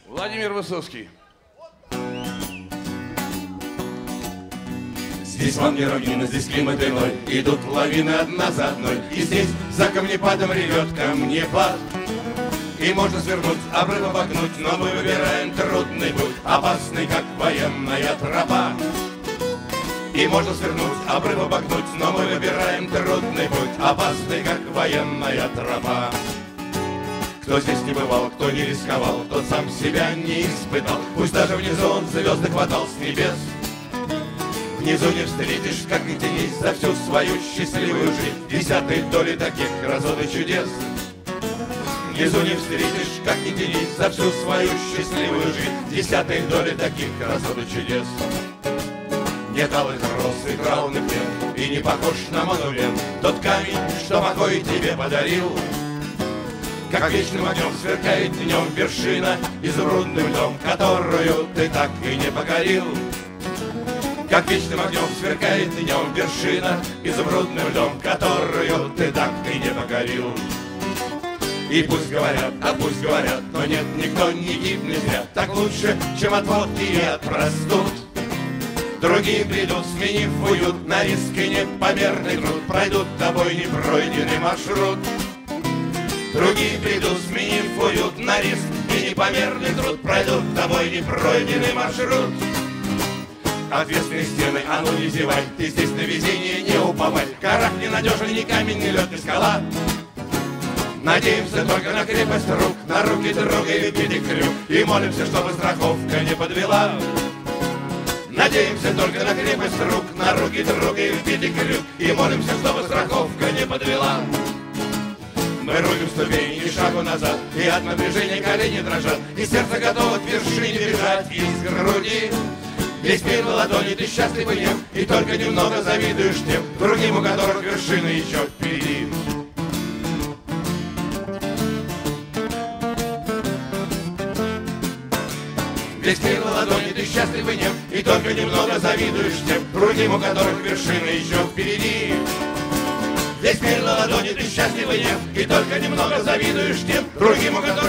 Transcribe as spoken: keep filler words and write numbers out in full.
Владимир Высоцкий. Здесь вам не равнина, здесь климат иной, идут лавины одна за одной, и здесь за камнепадом ревет камнепад. И можно свернуть, обрыв обогнуть, но мы выбираем трудный путь, опасный, как военная тропа. И можно свернуть, обрыв обогнуть, но мы выбираем трудный путь, опасный, как военная тропа. Кто здесь не бывал, кто не рисковал, тот сам себя не испытал, пусть даже внизу он звезды хватал с небес. Внизу не встретишь, как ни тянись, за всю свою счастливую жизнь десятой доли таких красот и чудес. Внизу не встретишь, как ни тянись, за всю свою счастливую жизнь десятой доли таких красот и чудес. Нет алых роз и траурных лент, и не похож на монумент тот камень, что покой тебе подарил. Как вечным огнем сверкает днем вершина изумрудным льдом, которую ты так и не покорил. Как вечным огнем сверкает днем вершина изумрудным льдом, которую ты так и не покорил. И пусть говорят, а пусть говорят, но нет, никто не гибнет зря. Так лучше, чем от водки и от простуд. Другие придут, сменив уют на риск и непомерный труд, пройдут тобой непройденный маршрут. Другие придут, сменив уют на риск и непомерный труд, пройдут тобой непройденный маршрут. Ответственные стены, а ну не зевай, ты здесь на везение не уповай. Карах ненадежен, ни камень, ни лед, ни скала. Надеемся только на крепость рук, на руки друга и педикрю, и молимся, чтобы страховка не подвела. Надеемся только на крепость рук, на руки друга и педикрю, и молимся, чтобы страховка не подвела. Мы рулим ступень, ни шагу назад, и от напряжения колени дрожат, и сердце готово к вершине бежать из груди. Весь мир на ладони, ты счастлив и нем, и только немного завидуешь тем, другим, у которых вершина еще впереди. Весь мир на ладони, ты счастлив и нем, и только немного завидуешь тем, другим, у которых вершина еще впереди. Весь мир на ладони, ты счастлив и нем, и только немного завидуешь тем, другим, у которых